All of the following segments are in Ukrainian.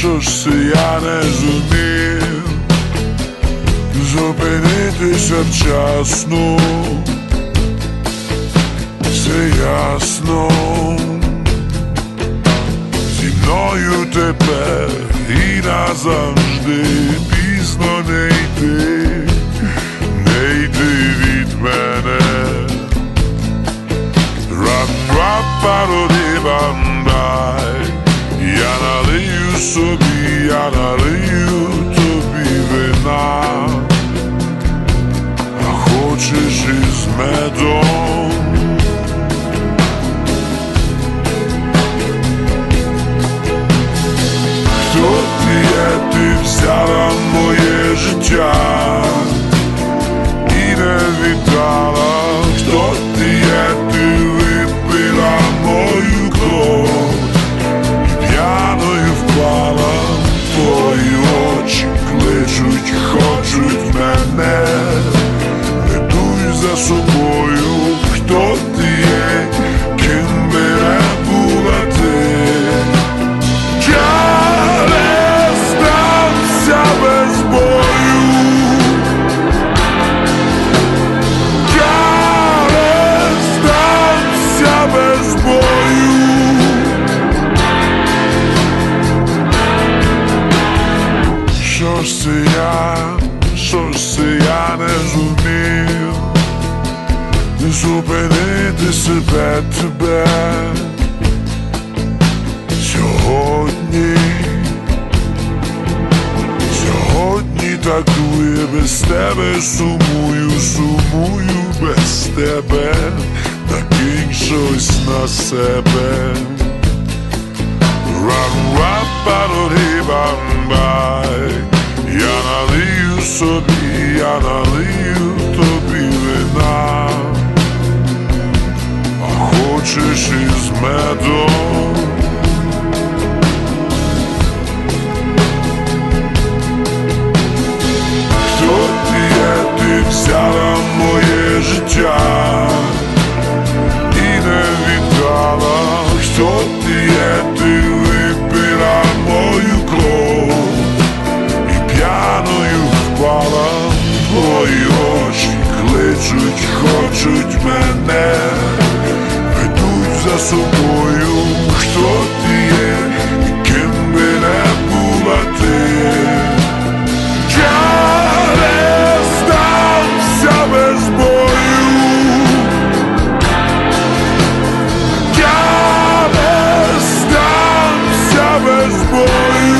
що ж це я не зумів зупинитися вчасно, це ясно. Зі мною тепер і назавжди пізно не йти, не йти від мене. Рап-рап-пароди-бандай, я налию собі, я налию тобі вина, а хочеш із медом. Хто ти є, ти взяла моє життя і не віддала. Хто ти є, ти випила мою кров і п'яною впала. Твої очі кличуть, хочуть мене, ведуть за собою. Хто ти є, ким би не була ти? Я не здамся без бою, я не здамся без бою. Що ж це я не зумів зупинити себе, тебе сьогодні. Сьогодні такує без тебе, сумую, сумую без тебе. Накинь щось на себе. Рап-рап-пароди-бамбай, я налию собі, я налию тобі вина, а хочеш із медом. Хто ти є, ти взяла моє життя і не віддала. Хто ти є, ти випила мою кров і п'яною впала. Твої очі кличуть, хочуть мене, ведуть за собою. Хто ти є, і ким би не була ти? Я не здамся без бою, я не здамся без бою.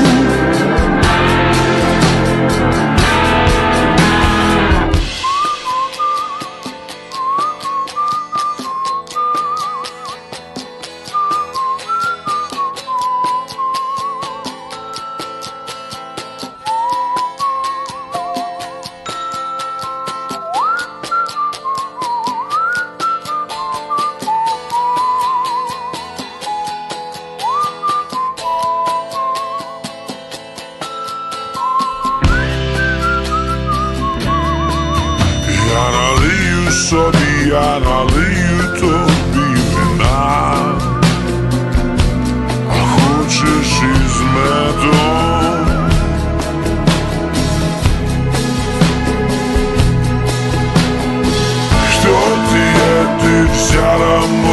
Я налию собі, я налию тобі вина, а хочеш із медом. Хто ти є, ти взяла